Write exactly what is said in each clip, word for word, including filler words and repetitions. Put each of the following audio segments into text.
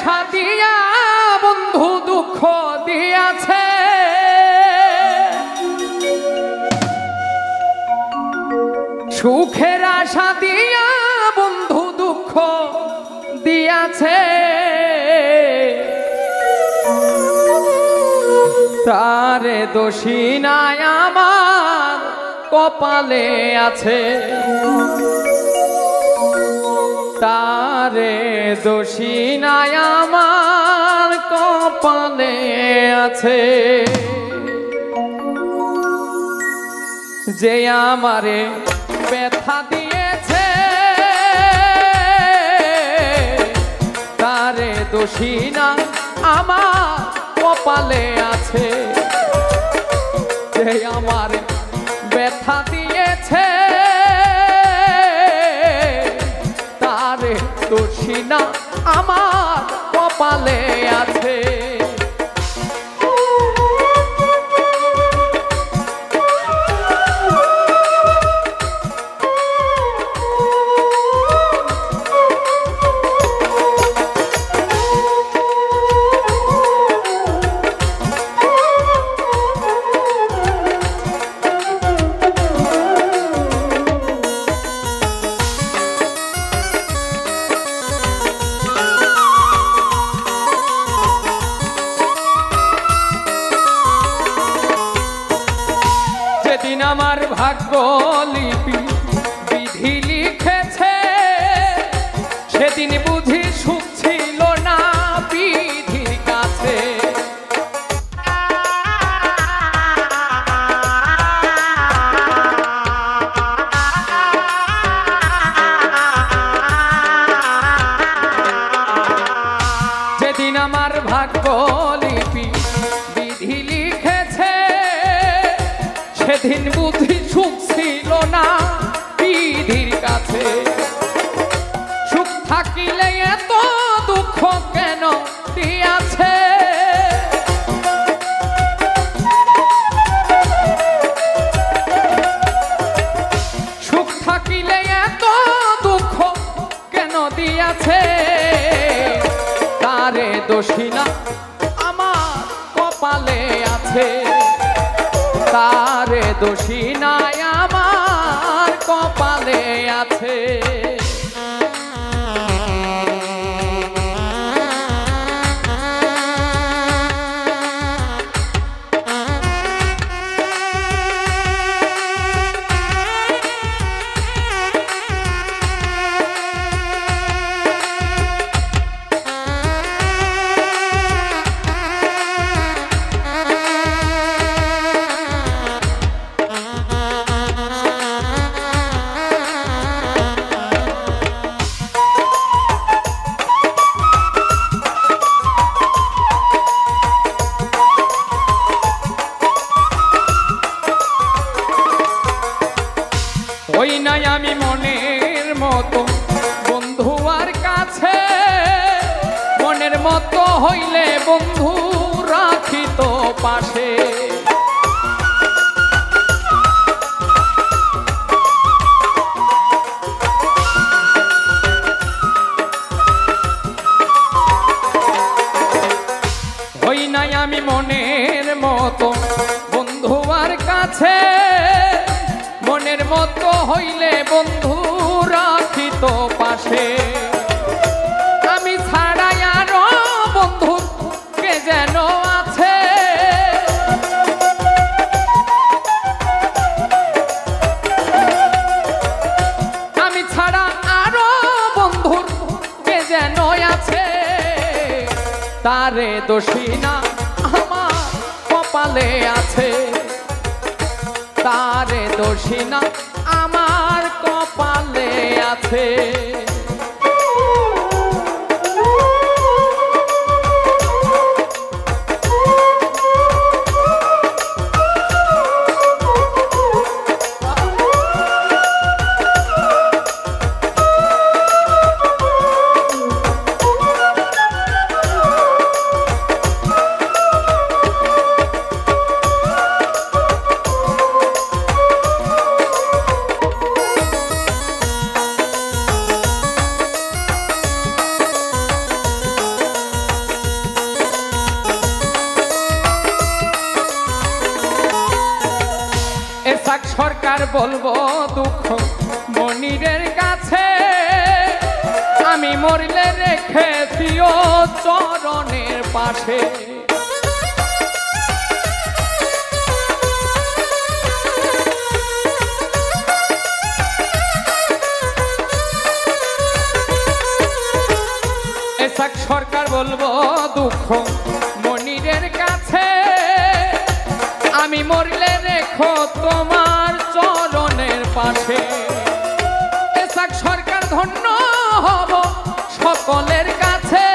আশা দিয়া বন্ধু দুঃখ দিয়াছে, সুখের আশা দিয়া বন্ধু দুঃখ দিয়াছে, তারে দোষী নাই আমার কপালে আছে, তারে দোষী নাই আমার কপালে আছে। যে আমারে ব্যথা দিয়েছে তারে দোষী না আমার কপালে আছে, যে আমারে ব্যথা দিয়েছে তারে দোষী না আমার কপালে আছে। সেদিন আমার ভাগ্য লিপি বিধি লিখেছে, সেদিন বুঝি সুখ ছিল না বিধির কাছে, যেদিন আমার ভাগ্য লিপি বিধি লিখেছে সেদিন বুদ্ধি সুখ ছিল না বিধির কাছে। সুখ থাকিলে এত দুঃখ কেন দিয়াছে, সুখ থাকিলে এত দুঃখ কেন দিয়াছে, তারে দোষী না আমার কপালে আছে, তারে দোষী নাই আমার কপালে আছে। ওই নাই আমি মনের মতো বন্ধু আর কাছে, মনের মতো হইলে বন্ধু রাখিত পাশে, ওই নাই আমি মনের মতো বন্ধু আর কাছে, মনের মতো হইলে বন্ধু রাখিত পাশে, আমি ছাড়াই আরো বন্ধু কে যেন আছে, আমি ছাড়া আরো বন্ধু কে যেন আছে, তারে দোষী না আমার কপালে আছে, তারে দোষী না আমার কপালে আছে। সরকার বলবো দুঃখ মনিরের কাছে, আমি মরলে রেখে দিও চরণের পাশে। এসাক সরকার বলবো দুঃখ মনিরের কাছে, আমি মরলে রেখো তোমার চরণের পাশে। এসাক সরকার ধন্য হব সকলের কাছে,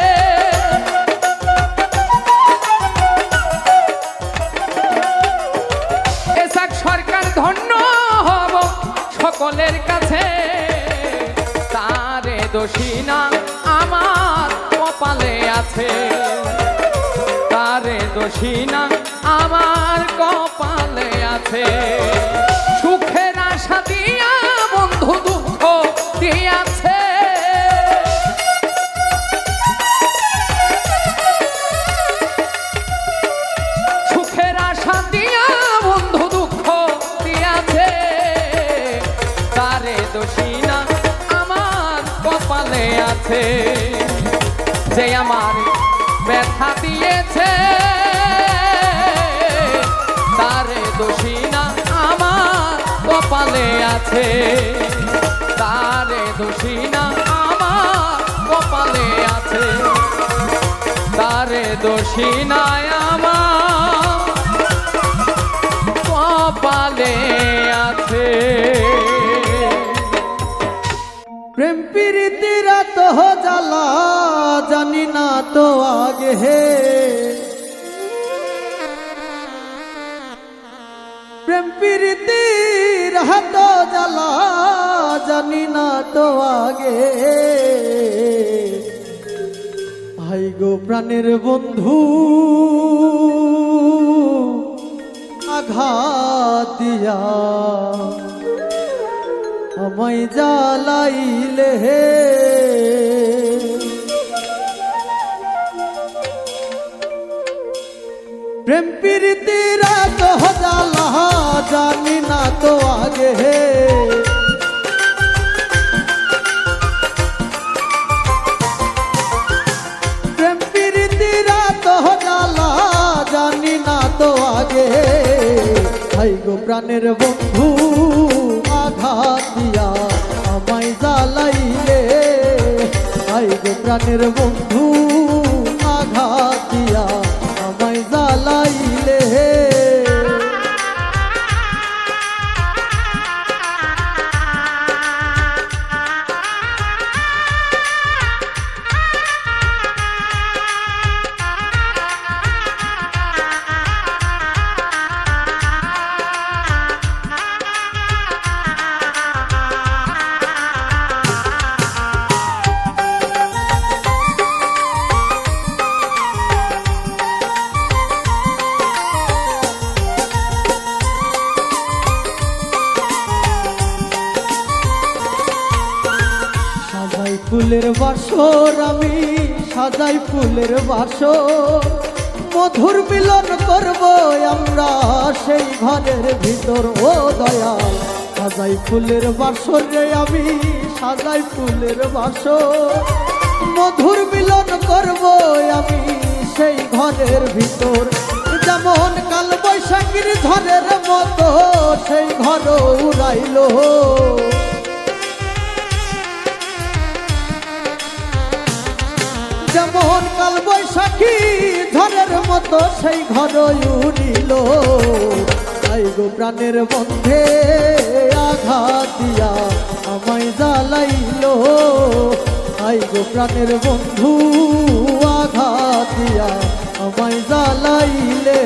এসাক সরকার ধন্য হব সকলের কাছে। তারে দোষী না আমার কপালে আছে, তারে দোষী না আমার কপালে আছে। সুখের আশা দিয়া বন্ধু দুঃখ দিয়াছে, সুখের আশা দিয়া বন্ধু দুঃখ দিয়াছে। তারে দোষী না আমার কপালে আছে, যে আমার ব্যথা দিয়েছে। তারে দোষী না আমার কপালে আছে, তারে দোষী না আমার কপালে আছে, তারে দোষী না আমার কপালে আছে। প্রেম প্রীতির তো জ্বালা জানি না তো আগে হে, প্রেম প্রীতির হাত জ্বালা জানি না তো আগে। ভাই গো প্রাণের বন্ধু আঘাত দিয়া আমায় জ্বালাইলে হে, প্রেম প্রীতির তো জ্বালা জানি না তো আগে হে। প্রেম প্রীতির তো জ্বালা জানি না তো আগে। ভাই গো প্রাণের বন্ধু আঘাত দিয়া আমায় জ্বালাইলে, ভাই গো প্রাণের বন্ধু আঘাত দিয়া আমায় জ্বালাইলে। ফুলের বাসর আমি সাজাই ফুলের বাসর, মধুর মিলন করব আমরা সেই ঘরের ভিতর। ও দয়াল সাজাই ফুলের বাসর রে আমি সাজাই ফুলের বাসর, মধুর মিলন করব আমি সেই ঘরের ভিতর। যেমন কাল বৈশাখীর ঝড়ের মতো সেই ঘর উড়াইল, যেমন কাল বৈশাখী ঝড়ের মতো সেই ঘর উড়িল। তাই গো প্রাণের বন্ধে আঘাত দিয়া আমায় জ্বালাইল, তাই গো প্রাণের বন্ধু আঘাত দিয়া আমায় জ্বালাইলে।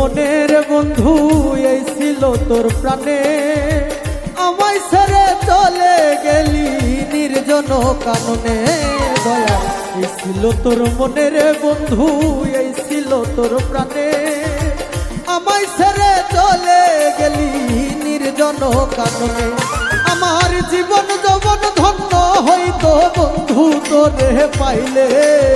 মনের বন্ধু এই ছিল তোর প্রাণে, আমায় ছেড়ে চলে গেলি নির্জন কাননে। দয়া এই ছিল তোর মনের বন্ধু এই ছিল তোর প্রাণে, আমায় ছেড়ে চলে গেলি নির্জন কাননে। আমার জীবন যৌবন ধন্য হইতো বন্ধু তোরে পাইলে,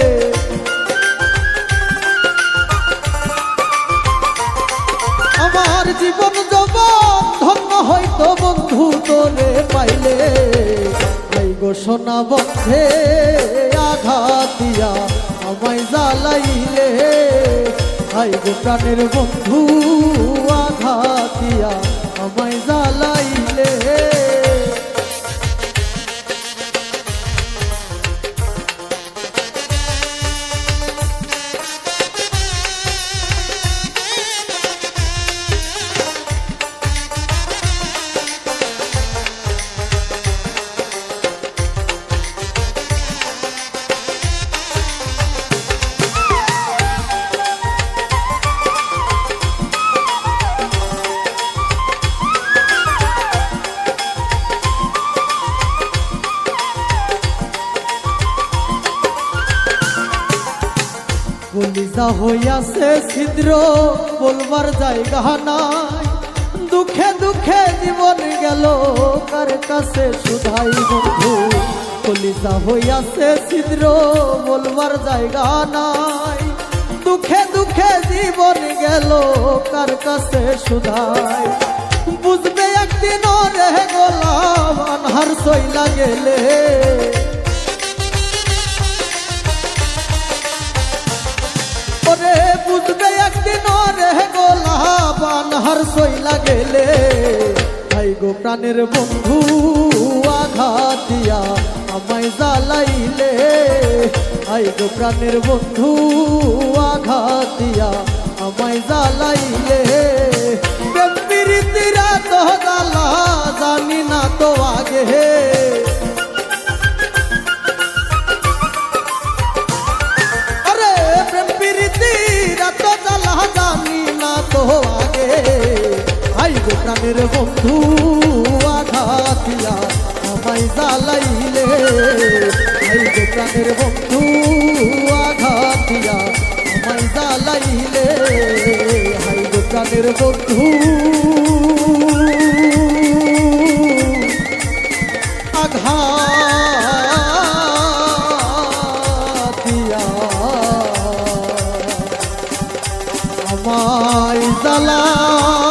আমার জীবন যৌবন ধন্য হইতো বন্ধু তোরে পাইলে। এই গো সোনা বন্ধে আঘাত দিয়া আমায় জ্বালাইলে, এই গো প্রাণের বন্ধু আঘাত দিয়া আমায় জ্বালাইলে। কলিজা হইয়াছে ছিদ্র বলবার জায়গা নাই, দুঃখে দুঃখে জীবন গেল কার কাছে শুধাই বন্ধু। কলিজা হইয়াছে ছিদ্র বলবার জায়গা নাই, দুঃখে দুঃখে জীবন গেল কার কাছে শুধাই। বুঝবে একদিন রে গোলাম আনহার সইলা গেলে, বুঝবে একদিন রে গোলাপ আনহার সইলা গেলে। ভাই গো প্রাণের বন্ধু আঘাত দিয়া আমায় জ্বালাইলে, ভাই গো প্রাণের বন্ধু আঘাত দিয়া আমায় জ্বালাইলে। প্রেম প্রীতিরা তো জ্বালা জানি না তো আগে, প্রাণের বন্ধু আঘাত দিয়া আমায় জ্বালাইলে, এই যে প্রাণের বন্ধু আঘাত দিয়া আমায় জ্বালাইলে, এই যে প্রাণের বন্ধু আঘাত দিয়া আমায় জ্বালা